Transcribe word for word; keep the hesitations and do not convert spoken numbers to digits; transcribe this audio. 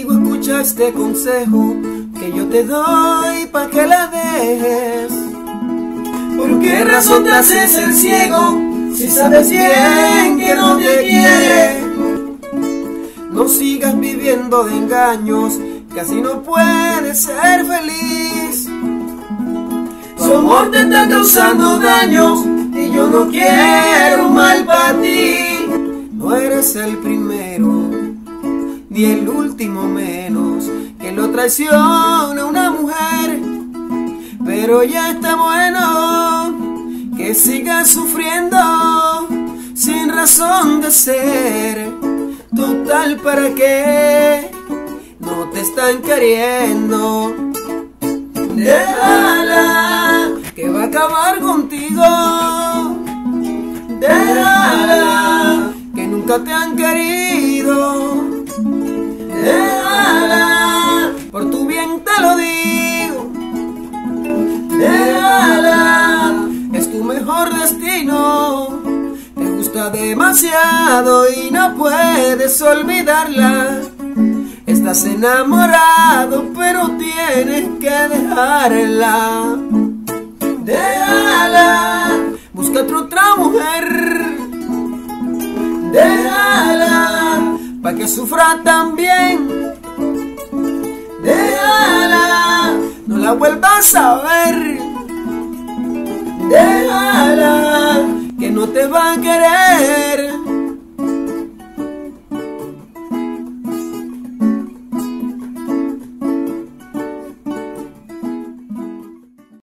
Amigo, escucha este consejo que yo te doy pa' que la dejes. ¿Por qué razón te haces el ciego si sabes bien que no te quiere? No sigas viviendo de engaños, que así no puedes ser feliz. Su amor te está causando daños y yo no quiero mal para ti. No eres el primero ni el último menos que lo traiciona una mujer, pero ya está bueno que sigas sufriendo sin razón de ser. Total, ¿para qué? No te están queriendo. Déjala, que va a acabar contigo. Déjala, que nunca te han querido. Déjala, por tu bien te lo digo. Déjala, es tu mejor destino. Te gusta demasiado y no puedes olvidarla. Estás enamorado, pero tienes que dejarla. Déjala, búscate otra mujer. Déjala, pa' que sufra también. Déjala, no la vuelvas a ver. Déjala, que no te va a querer.